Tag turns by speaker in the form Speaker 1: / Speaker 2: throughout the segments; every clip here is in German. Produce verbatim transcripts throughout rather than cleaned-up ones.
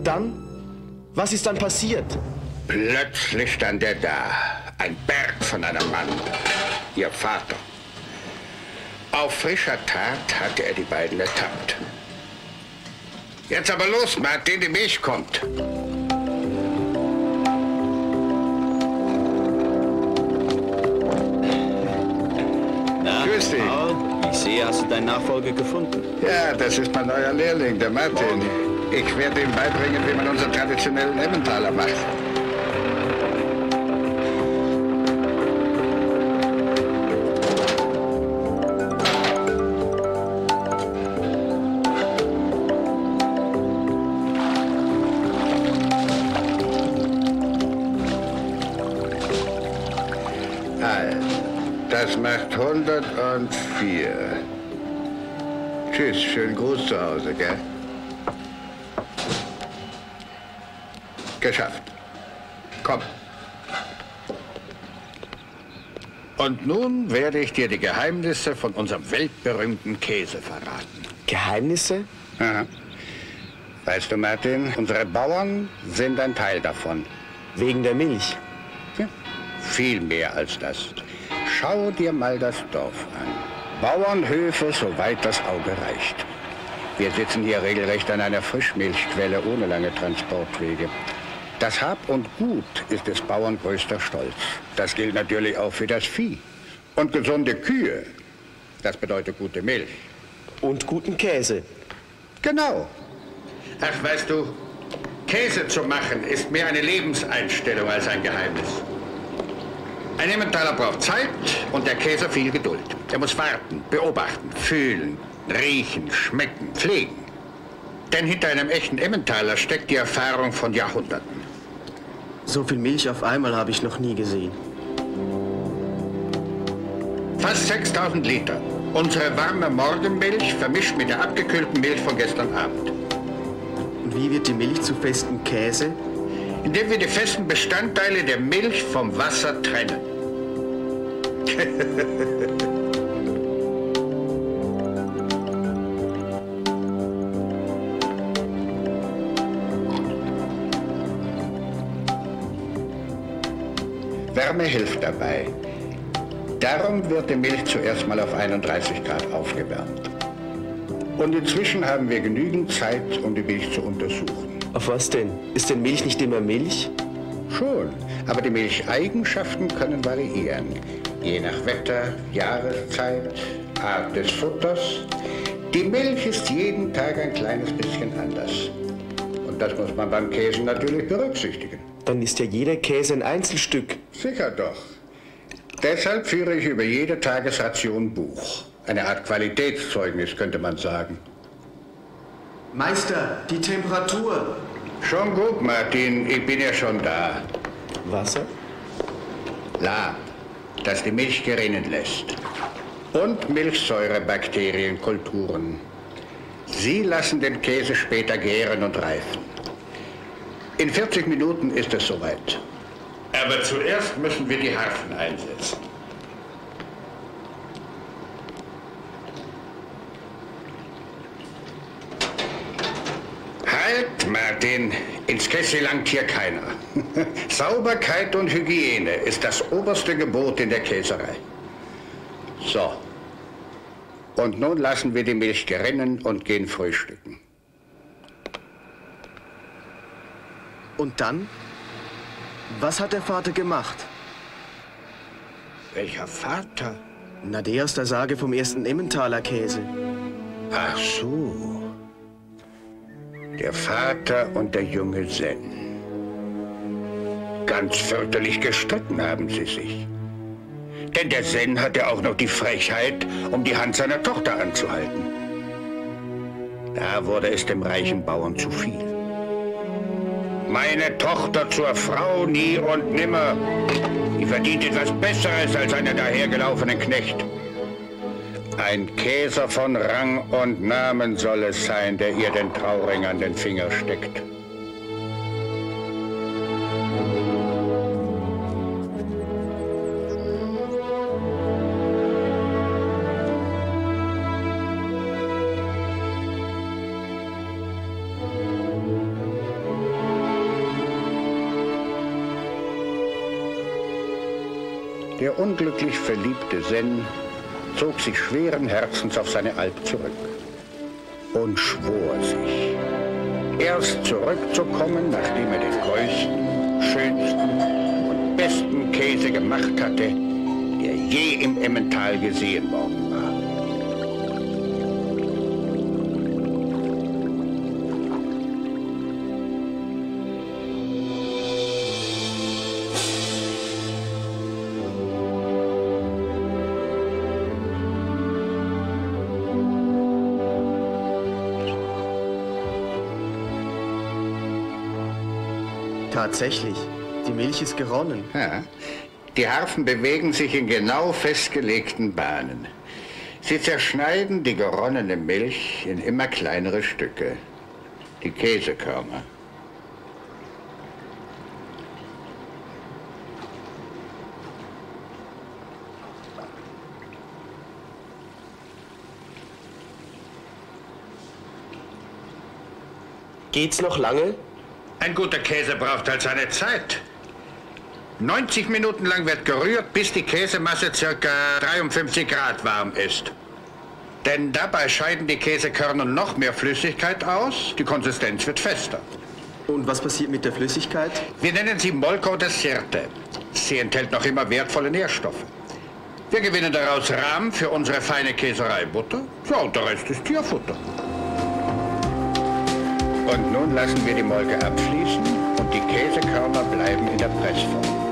Speaker 1: Und dann? Was ist dann passiert?
Speaker 2: Plötzlich stand er da. Ein Berg von einem Mann. Ihr Vater. Auf frischer Tat hatte er die beiden ertappt. Jetzt aber los, Martin, die Milch kommt.
Speaker 3: Na,
Speaker 2: Grüß dich.
Speaker 3: Paul, ich sehe, hast du deinen Nachfolger gefunden?
Speaker 2: Ja, das ist mein neuer Lehrling, der Martin. Ich werde ihm beibringen, wie man unseren traditionellen Emmentaler macht. Das macht hundertvier. Tschüss, schönen Gruß zu Hause, gell? Geschafft. Komm. Und nun werde ich dir die Geheimnisse von unserem weltberühmten Käse verraten.
Speaker 1: Geheimnisse?
Speaker 2: Aha. Weißt du, Martin, unsere Bauern sind ein Teil davon.
Speaker 1: Wegen der Milch?
Speaker 2: Ja, viel mehr als das. Schau dir mal das Dorf an. Bauernhöfe, soweit das Auge reicht. Wir sitzen hier regelrecht an einer Frischmilchquelle ohne lange Transportwege. Das Hab und Gut ist des Bauern größter Stolz. Das gilt natürlich auch für das Vieh. Und gesunde Kühe, das bedeutet gute Milch.
Speaker 1: Und guten Käse.
Speaker 2: Genau. Ach, weißt du, Käse zu machen ist mehr eine Lebenseinstellung als ein Geheimnis. Ein Emmentaler braucht Zeit und der Käse viel Geduld. Er muss warten, beobachten, fühlen, riechen, schmecken, pflegen. Denn hinter einem echten Emmentaler steckt die Erfahrung von Jahrhunderten.
Speaker 1: So viel Milch auf einmal habe ich noch nie gesehen.
Speaker 2: Fast sechstausend Liter. Unsere warme Morgenmilch vermischt mit der abgekühlten Milch von gestern Abend.
Speaker 1: Und wie wird die Milch zu festem Käse?
Speaker 2: Indem wir die festen Bestandteile der Milch vom Wasser trennen. Wärme hilft dabei. Darum wird die Milch zuerst mal auf einunddreißig Grad aufgewärmt. Und inzwischen haben wir genügend Zeit, um die Milch zu untersuchen.
Speaker 1: Auf was denn? Ist denn Milch nicht immer Milch?
Speaker 2: Schon, aber die Milcheigenschaften können variieren. Je nach Wetter, Jahreszeit, Art des Futters. Die Milch ist jeden Tag ein kleines bisschen anders. Und das muss man beim Käse natürlich berücksichtigen.
Speaker 1: Dann ist ja jeder Käse ein Einzelstück.
Speaker 2: Sicher doch. Deshalb führe ich über jede Tagesration Buch. Eine Art Qualitätszeugnis, könnte man sagen.
Speaker 1: Meister, die Temperatur.
Speaker 2: Schon gut, Martin. Ich bin ja schon da.
Speaker 1: Wasser?
Speaker 2: Lab, das die Milch gerinnen lässt. Und Milchsäurebakterienkulturen. Sie lassen den Käse später gären und reifen. In vierzig Minuten ist es soweit. Aber zuerst müssen wir die Harfen einsetzen. Halt, Martin. Ins Kessel langt hier keiner. Sauberkeit und Hygiene ist das oberste Gebot in der Käserei. So. Und nun lassen wir die Milch gerinnen und gehen frühstücken.
Speaker 1: Und dann? Was hat der Vater gemacht?
Speaker 2: Welcher Vater?
Speaker 1: Na, der aus der Sage vom ersten Emmentaler Käse.
Speaker 2: Ach so. Der Vater und der junge Sen. Ganz fürchterlich gestritten haben sie sich. Denn der Sen hatte auch noch die Frechheit, um die Hand seiner Tochter anzuhalten. Da wurde es dem reichen Bauern zu viel. Meine Tochter zur Frau nie und nimmer. Die verdient etwas Besseres als einen dahergelaufenen Knecht. Ein Käser von Rang und Namen soll es sein, der ihr den Trauring an den Finger steckt. Der unglücklich verliebte Sen zog sich schweren Herzens auf seine Alp zurück und schwor sich, erst zurückzukommen, nachdem er den größten, schönsten und besten Käse gemacht hatte, der je im Emmental gesehen worden war.
Speaker 1: Tatsächlich, die Milch ist geronnen.
Speaker 2: Ja. Die Harfen bewegen sich in genau festgelegten Bahnen. Sie zerschneiden die geronnene Milch in immer kleinere Stücke, die Käsekörner.
Speaker 1: Geht's noch lange?
Speaker 2: Ein guter Käse braucht halt seine Zeit. neunzig Minuten lang wird gerührt, bis die Käsemasse ca. dreiundfünfzig Grad warm ist. Denn dabei scheiden die Käsekörner noch mehr Flüssigkeit aus, die Konsistenz wird fester.
Speaker 1: Und was passiert mit der Flüssigkeit?
Speaker 2: Wir nennen sie Molke oder Sirte. Sie enthält noch immer wertvolle Nährstoffe. Wir gewinnen daraus Rahm für unsere feine Käserei Butter. Ja, und der Rest ist Tierfutter. Und nun lassen wir die Molke abfließen und die Käsekörner bleiben in der Pressform.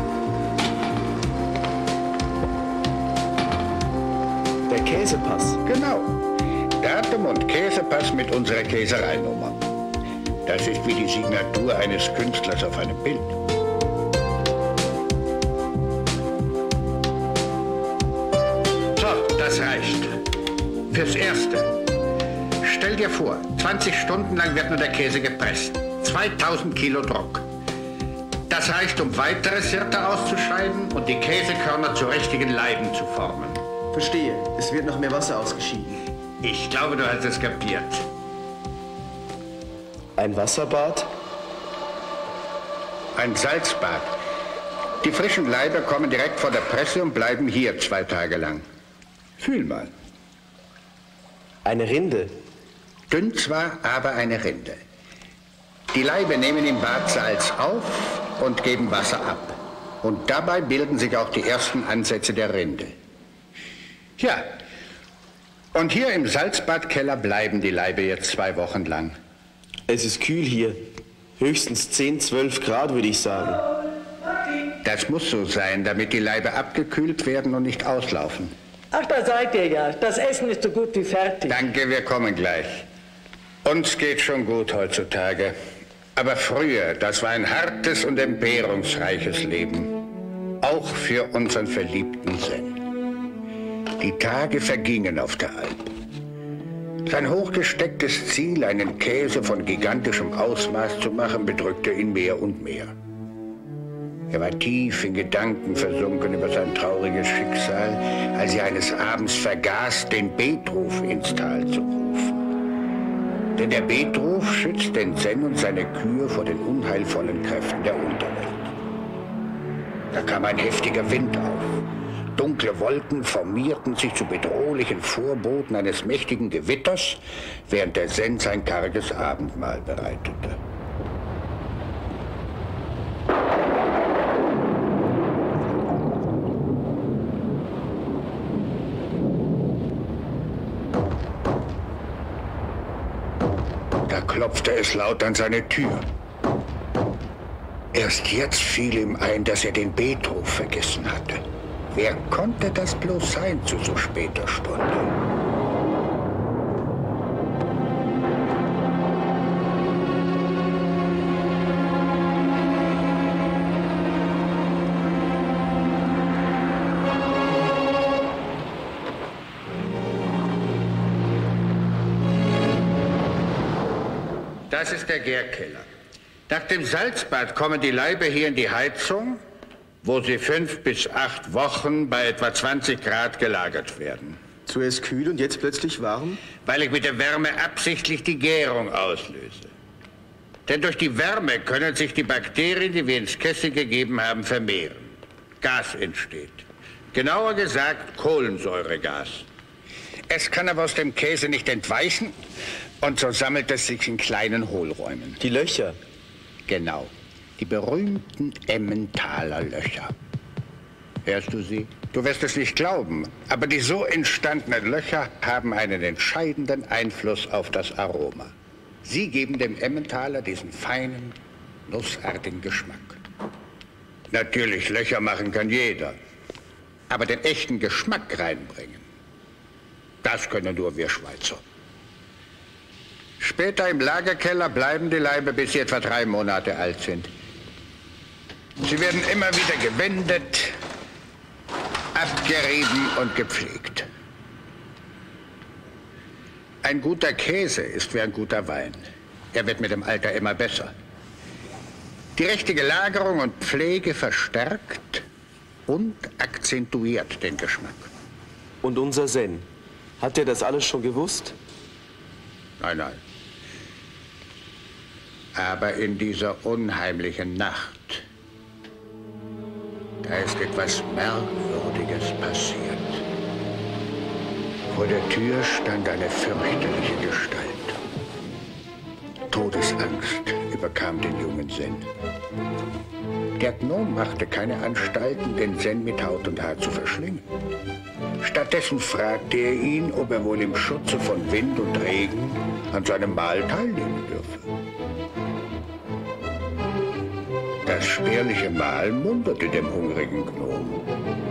Speaker 1: Der Käsepass?
Speaker 2: Genau. Datum und Käsepass mit unserer Käsereinummer. Das ist wie die Signatur eines Künstlers auf einem Bild. So, das reicht. Fürs Erste. Stell dir vor, zwanzig Stunden lang wird nur der Käse gepresst. zweitausend Kilo Druck. Das reicht, um weitere Sirte auszuscheiden und die Käsekörner zu richtigen Leiben zu formen.
Speaker 1: Verstehe. Es wird noch mehr Wasser ausgeschieden.
Speaker 2: Ich glaube, du hast es kapiert.
Speaker 1: Ein Wasserbad?
Speaker 2: Ein Salzbad. Die frischen Laibe kommen direkt vor der Presse und bleiben hier zwei Tage lang. Fühl mal.
Speaker 1: Eine Rinde?
Speaker 2: Dünn zwar, aber eine Rinde. Die Laibe nehmen im Bad Salz auf und geben Wasser ab. Und dabei bilden sich auch die ersten Ansätze der Rinde. Ja, und hier im Salzbadkeller bleiben die Laibe jetzt zwei Wochen lang.
Speaker 1: Es ist kühl hier. Höchstens zehn, zwölf Grad, würde ich sagen.
Speaker 2: Das muss so sein, damit die Laibe abgekühlt werden und nicht auslaufen.
Speaker 4: Ach, da seid ihr ja. Das Essen ist so gut wie fertig.
Speaker 2: Danke, wir kommen gleich. Uns geht schon gut heutzutage. Aber früher, das war ein hartes und entbehrungsreiches Leben. Auch für unseren verliebten Sen. Die Tage vergingen auf der Alp. Sein hochgestecktes Ziel, einen Käse von gigantischem Ausmaß zu machen, bedrückte ihn mehr und mehr. Er war tief in Gedanken versunken über sein trauriges Schicksal, als er eines Abends vergaß, den Betruf ins Tal zu rufen. Denn der Betruf schützt den Sen und seine Kühe vor den unheilvollen Kräften der Unterwelt. Da kam ein heftiger Wind auf. Dunkle Wolken formierten sich zu bedrohlichen Vorboten eines mächtigen Gewitters, während der Sen sein karges Abendmahl bereitete. Da klopfte es laut an seine Tür. Erst jetzt fiel ihm ein, dass er den Betruf vergessen hatte. Wer konnte das bloß sein zu so später Stunde? Das ist der Gärkeller. Nach dem Salzbad kommen die Laibe hier in die Heizung, wo sie fünf bis acht Wochen bei etwa zwanzig Grad gelagert werden.
Speaker 1: Zuerst kühl und jetzt plötzlich warm?
Speaker 2: Weil ich mit der Wärme absichtlich die Gärung auslöse. Denn durch die Wärme können sich die Bakterien, die wir ins Kessel gegeben haben, vermehren. Gas entsteht. Genauer gesagt Kohlensäuregas. Es kann aber aus dem Käse nicht entweichen und so sammelt es sich in kleinen Hohlräumen.
Speaker 3: Die Löcher.
Speaker 2: Genau, die berühmten Emmentaler Löcher. Hörst du sie? Du wirst es nicht glauben, aber die so entstandenen Löcher haben einen entscheidenden Einfluss auf das Aroma. Sie geben dem Emmentaler diesen feinen, nussartigen Geschmack. Natürlich, Löcher machen kann jeder, aber den echten Geschmack reinbringen, das können nur wir Schweizer. Später im Lagerkeller bleiben die Laibe, bis sie etwa drei Monate alt sind. Sie werden immer wieder gewendet, abgerieben und gepflegt. Ein guter Käse ist wie ein guter Wein. Er wird mit dem Alter immer besser. Die richtige Lagerung und Pflege verstärkt und akzentuiert den Geschmack.
Speaker 3: Und unser Sen, hat er das alles schon gewusst?
Speaker 2: Nein, nein. Aber in dieser unheimlichen Nacht, da ist etwas Merkwürdiges passiert. Vor der Tür stand eine fürchterliche Gestalt. Todesangst überkam den jungen Sen. Der Gnom machte keine Anstalten, den Sen mit Haut und Haar zu verschlingen. Stattdessen fragte er ihn, ob er wohl im Schutze von Wind und Regen an seinem Mahl teilnehmen dürfe. Das spärliche Mahl munterte dem hungrigen Gnom.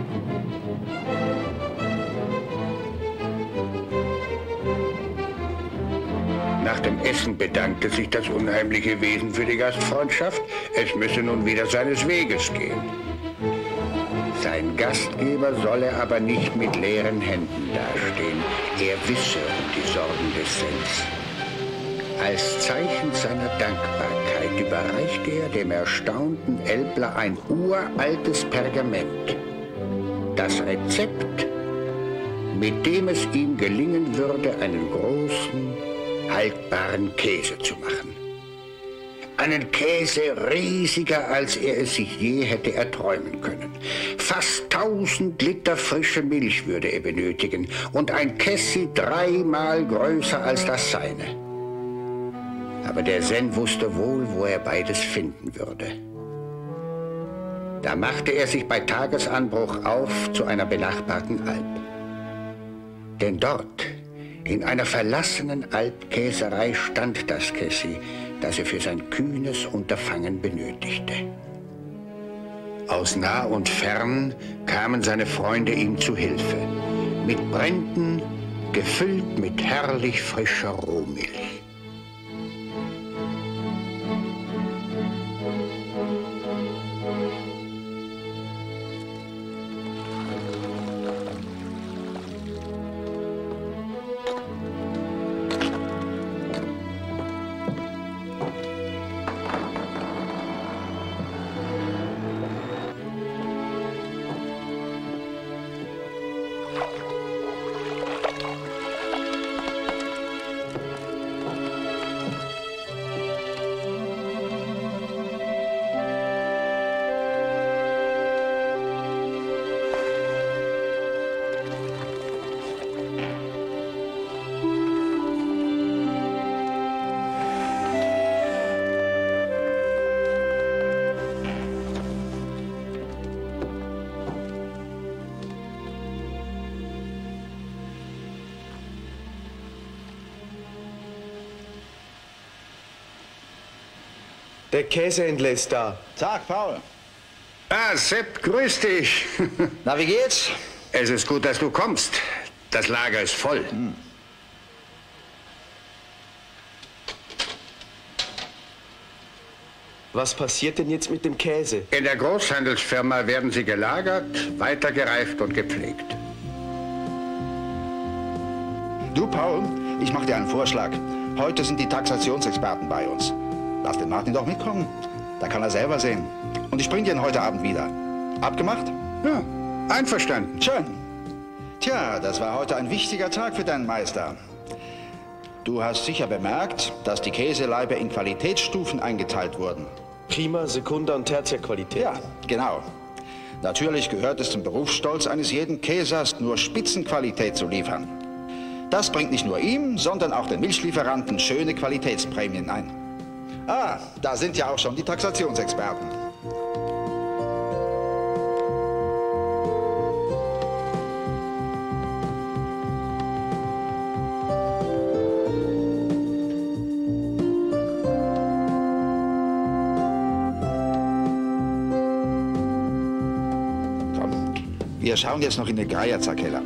Speaker 2: Nach dem Essen bedankte sich das unheimliche Wesen für die Gastfreundschaft. Es müsse nun wieder seines Weges gehen. Sein Gastgeber solle aber nicht mit leeren Händen dastehen. Er wisse um die Sorgen des Sens. Als Zeichen seiner Dankbarkeit überreichte er dem erstaunten Älpler ein uraltes Pergament. Das Rezept, mit dem es ihm gelingen würde, einen großen, haltbaren Käse zu machen. Einen Käse riesiger, als er es sich je hätte erträumen können. Fast tausend Liter frische Milch würde er benötigen und ein Kessi dreimal größer als das seine. Aber der Sen wusste wohl, wo er beides finden würde. Da machte er sich bei Tagesanbruch auf zu einer benachbarten Alp. Denn dort, in einer verlassenen Alpkäserei, stand das Kessi, das er für sein kühnes Unterfangen benötigte. Aus nah und fern kamen seine Freunde ihm zu Hilfe, mit Bränden gefüllt mit herrlich frischer Rohmilch.
Speaker 3: Der Käsehändler ist da.
Speaker 5: Tag, Paul.
Speaker 2: Ah, Sepp, grüß dich.
Speaker 5: Na, wie geht's?
Speaker 2: Es ist gut, dass du kommst. Das Lager ist voll.
Speaker 5: Hm.
Speaker 3: Was passiert denn jetzt mit dem Käse?
Speaker 2: In der Großhandelsfirma werden sie gelagert, weitergereift und gepflegt.
Speaker 5: Du, Paul, ich mach dir einen Vorschlag. Heute sind die Taxationsexperten bei uns. Lass den Martin doch mitkommen. Da kann er selber sehen. Und ich bring dir ihn heute Abend wieder. Abgemacht?
Speaker 2: Ja, einverstanden.
Speaker 5: Schön. Tja, das war heute ein wichtiger Tag für deinen Meister. Du hast sicher bemerkt, dass die Käselaibe in Qualitätsstufen eingeteilt wurden.
Speaker 3: Prima, Sekunda und Tertiärqualität.
Speaker 5: Ja, genau. Natürlich gehört es zum Berufsstolz eines jeden Käsers, nur Spitzenqualität zu liefern. Das bringt nicht nur ihm, sondern auch den Milchlieferanten schöne Qualitätsprämien ein. Ah, da sind ja auch schon die Taxationsexperten. Komm, wir schauen jetzt noch in den Greierzer Keller.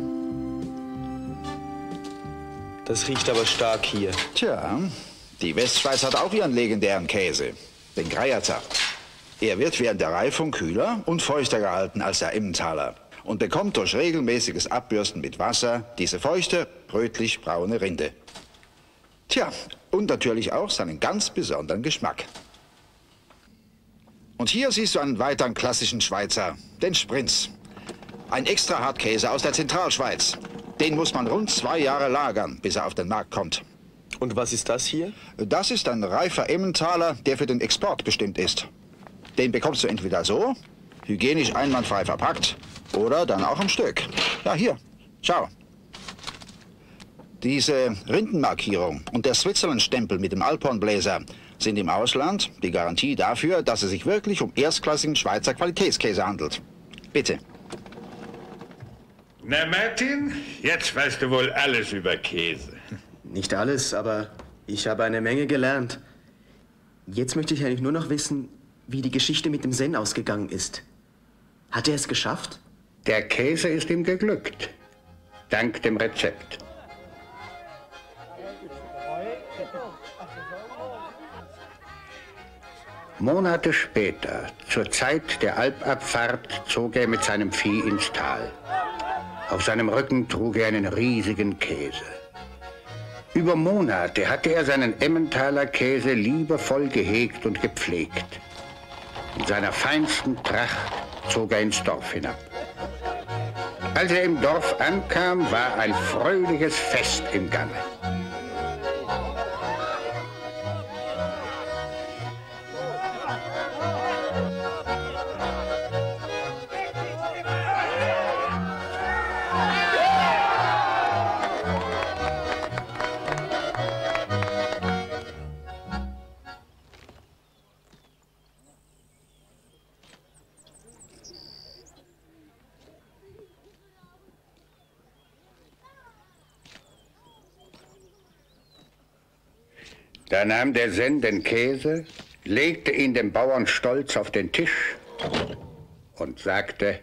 Speaker 3: Das riecht aber stark hier.
Speaker 5: Tja, die Westschweiz hat auch ihren legendären Käse, den Greierzer. Er wird während der Reifung kühler und feuchter gehalten als der Emmentaler und bekommt durch regelmäßiges Abbürsten mit Wasser diese feuchte, rötlich-braune Rinde. Tja, und natürlich auch seinen ganz besonderen Geschmack. Und hier siehst du einen weiteren klassischen Schweizer, den Sprinz. Ein extra Hartkäse aus der Zentralschweiz. Den muss man rund zwei Jahre lagern, bis er auf den Markt kommt.
Speaker 3: Und was ist das hier?
Speaker 5: Das ist ein reifer Emmentaler, der für den Export bestimmt ist. Den bekommst du entweder so, hygienisch einwandfrei verpackt, oder dann auch am Stück. Ja, hier, schau. Diese Rindenmarkierung und der Switzerland-Stempel mit dem Alphornbläser sind im Ausland die Garantie dafür, dass es sich wirklich um erstklassigen Schweizer Qualitätskäse handelt. Bitte.
Speaker 6: Na, Martin, jetzt weißt du wohl alles über Käse.
Speaker 1: Nicht alles, aber ich habe eine Menge gelernt. Jetzt möchte ich eigentlich nur noch wissen, wie die Geschichte mit dem Senn ausgegangen ist. Hat er es geschafft?
Speaker 2: Der Käse ist ihm geglückt, dank dem Rezept. Monate später, zur Zeit der Alpabfahrt, zog er mit seinem Vieh ins Tal. Auf seinem Rücken trug er einen riesigen Käse. Über Monate hatte er seinen Emmentaler Käse liebevoll gehegt und gepflegt. In seiner feinsten Tracht zog er ins Dorf hinab. Als er im Dorf ankam, war ein fröhliches Fest im Gange. Da nahm der Senn den Käse, legte ihn dem Bauern stolz auf den Tisch und sagte: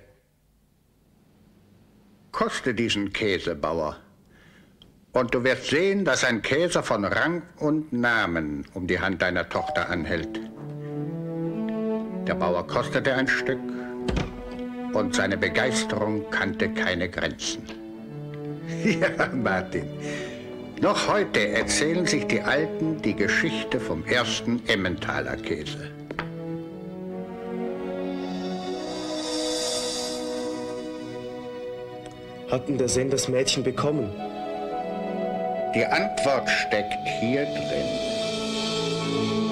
Speaker 2: Koste diesen Käse, Bauer, und du wirst sehen, dass ein Käse von Rang und Namen um die Hand deiner Tochter anhält. Der Bauer kostete ein Stück und seine Begeisterung kannte keine Grenzen. Ja, Martin. Noch heute erzählen sich die Alten die Geschichte vom ersten Emmentaler Käse.
Speaker 1: Hat denn der Senn das Mädchen bekommen?
Speaker 2: Die Antwort steckt hier drin.